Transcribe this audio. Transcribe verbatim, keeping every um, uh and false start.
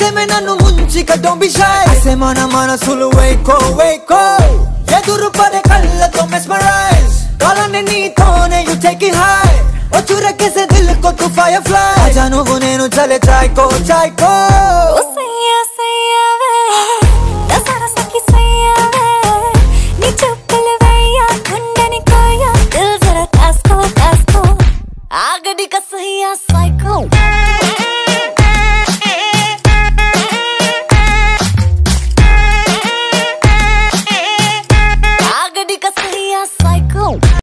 ఆవేశమే నన్ను ముంచిక don't be shy అసే మన మనసులు వేకో వేకో ఎదురు పడే కళ్ళతో mesmerize కాలాన్ని నీతోనే you take it high వచ్చురకేసే Dil co to firefly ఆజా నువ్వు నేను చలే చాయ్కో చాయ్కో ఓ సయ్యా సయ్యా వే నా సరసకి సయ్యా వే నీ చెప్పులు వేయా గుండెని కోయా దిల్ జరా కాస్కో కాస్కో ఆగడి కా సయ్యా సైకో